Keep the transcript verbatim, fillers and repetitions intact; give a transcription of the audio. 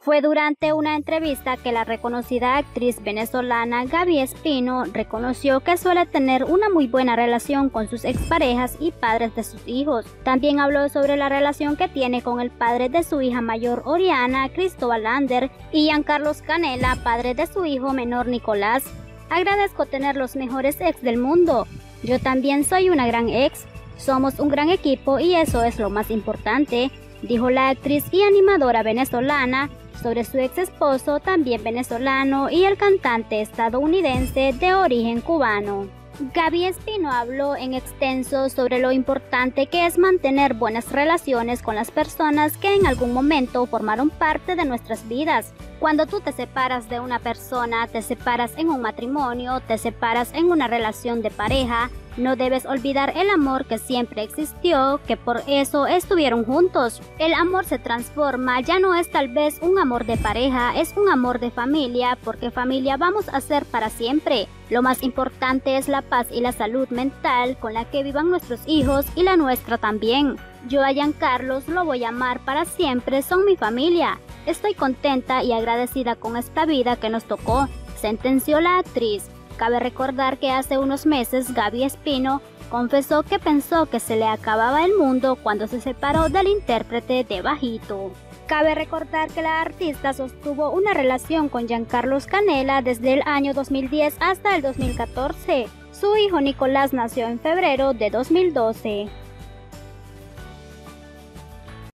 Fue durante una entrevista que la reconocida actriz venezolana Gaby Espino reconoció que suele tener una muy buena relación con sus exparejas y padres de sus hijos. También habló sobre la relación que tiene con el padre de su hija mayor Oriana, Cristóbal Ander, y Giancarlos Canela, padre de su hijo menor Nicolás. Agradezco tener los mejores ex del mundo. Yo también soy una gran ex. Somos un gran equipo y eso es lo más importante, dijo la actriz y animadora venezolana sobre su ex esposo, también venezolano, y el cantante estadounidense de origen cubano. Gaby Espino habló en extenso sobre lo importante que es mantener buenas relaciones con las personas que en algún momento formaron parte de nuestras vidas. Cuando tú te separas de una persona, te separas en un matrimonio, te separas en una relación de pareja, no debes olvidar el amor que siempre existió, que por eso estuvieron juntos. El amor se transforma, ya no es tal vez un amor de pareja, es un amor de familia, porque familia vamos a ser para siempre. Lo más importante es la paz y la salud mental con la que vivan nuestros hijos y la nuestra también. Yo a Giancarlos lo voy a amar para siempre, son mi familia. Estoy contenta y agradecida con esta vida que nos tocó, sentenció la actriz. Cabe recordar que hace unos meses Gaby Espino confesó que pensó que se le acababa el mundo cuando se separó del intérprete de Bajito. Cabe recordar que la artista sostuvo una relación con Giancarlos Canela desde el año dos mil diez hasta el dos mil catorce. Su hijo Nicolás nació en febrero de dos mil doce.